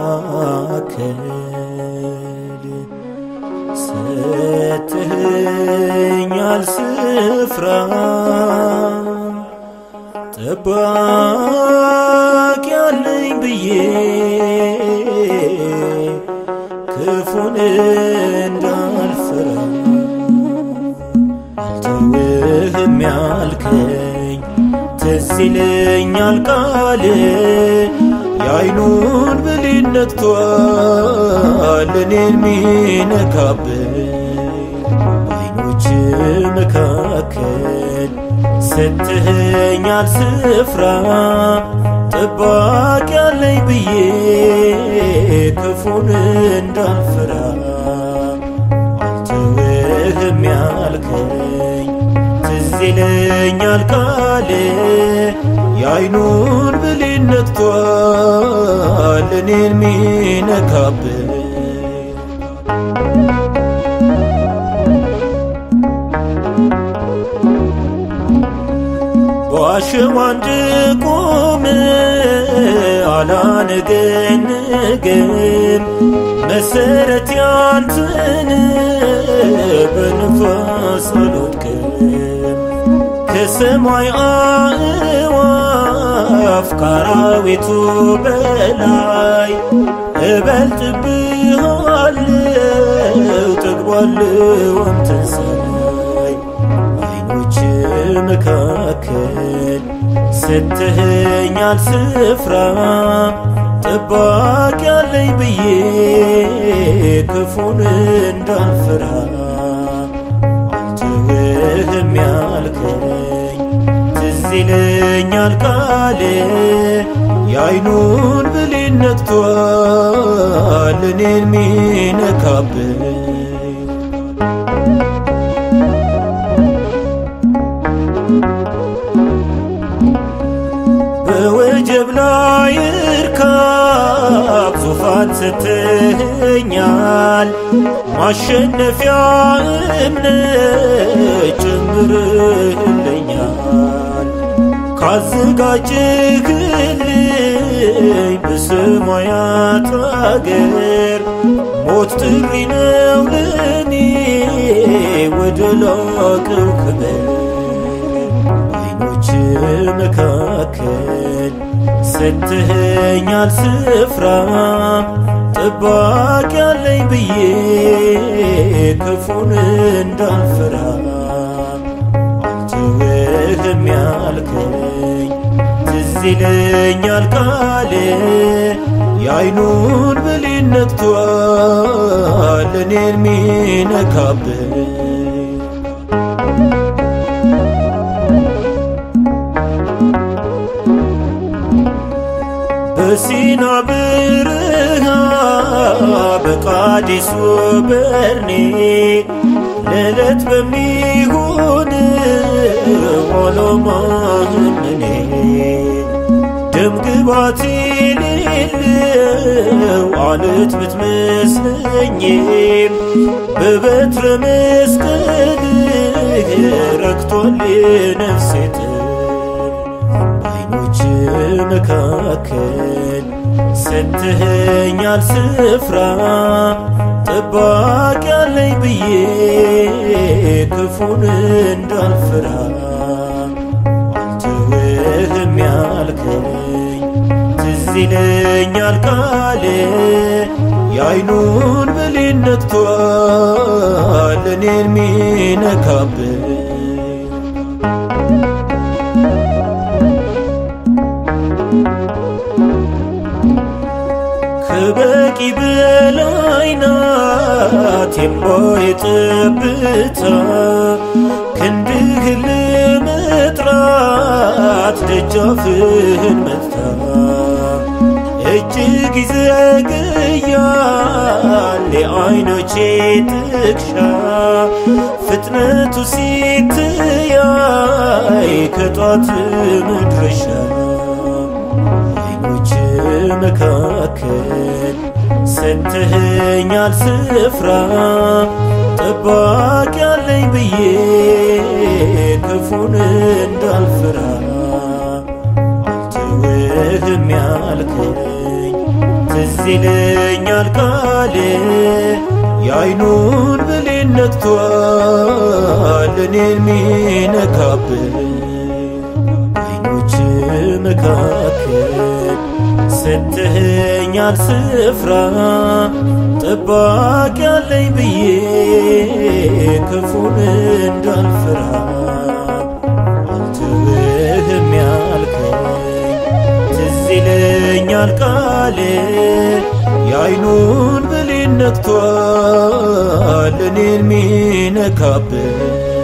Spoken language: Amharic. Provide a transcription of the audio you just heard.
መካከል ሰጥተኸኛል ስፍራ ጠባቂ ያለኝ ብዬ ክፉን እንዳልፈራ አልተውህም ያልከኝ ትዝ ይለኛል ቃል የዓይኑን ብሌን ነክቷል እኔን ሚነካብኝ በዓይኖች መካከል ሰጥተኸኛል ስፍራ ጠባቂ ያለኝ ብዬ ክፉን እንዳልፈራ አልተውህም ያልከኝ ትዝ ይለኛል ቃል የዓይኑን ብሌን ነክቷል እኔን ሚነካብኝ በአሸዋ እንድቆም አላነገንግም መሰረት ያንተን በንፋስ አልወድቅም ከሰማይ አዕዋፍ ከአራዊቱ በላይ እበልጥብሃለሁ ጠግባለሁ አንተን ሳይ በዓይኖች መካከል ሰጥተኸኛል ስፍራ ጠባቂ ያለኝ ብዬ ክፉን እንዳልፈራ አልተውህም ያልከኝ ትዝ ይለኛል ቃል የዓይኑን ብሌን ነክቷል እኔን ሚነካብኝ በወጀብ ላይ እርካብ ዙፋን ሰጥተኸኛል ማሸነፊያ እምነት ጨምረህልኛል ካዘጋጀህልኝ በሰማያት አገር ሞት ጥሪ ነው ለኔ ወደ ላቀው ክብር በዓይኖች መካከል ሰጥተኸኛል ስፍራ ጠባቂ ያለኝ ብዬ ክፉን እንዳልፈራ አልተውህም ያልከኝ ትዝ ይለኛል ቃል የዓይኑን ብሌን ነክቷል እኔን ሚነካብኝ በሲና በረሃ በቃዴስ በርኔ ለዕለት በሚሆን ዓላማህን እኔ ደም ግባት የሌለው ዓለት ብትመስለኝም በበትረ መስቀልህ ረክቷል የነፍሴ በዓይኖች መካከል ሰጥተኸኛል ስፍራ ጠባቂ ያለኝ ብዬ ክፉን እንዳልፈራ አልተውህም ያልከኝ ትዝ ይለኛል ቃል የዓይኑን ብሌን ነክቷል እኔን ሚነካብኝ ከበቂ በላይ ናት የእምባዬ ጠብታ ክንድህን ለመጥራት ደጃፍህን መታ እጅግ ይዘገያል የዓይኖቼ ጥቅሻ ፍጥነቱ ሲተያይ ከጧት መድረሻ በዓይኖች መካከል ሰጥተኸኛል ስፍራ ጠባቂ ያለኝ ብዬ ክፉን እንዳልፈራ አልተውህም ያልከኝ ትዝ ይለኛል ቃል የዓይኑን ብሌን ነክቷል እኔን ሚነካብኝ አይኖች መካከል ሰጥተኸኛል ስፍራ ጠባቂ ያለኝ ብዬ ክፉን እንዳልፈራ አልተውህም ያልከኝ ትዝ ይለኛል ቃል የዓይኑን ብሌን ነክቷል እኔን ሚነካብኝ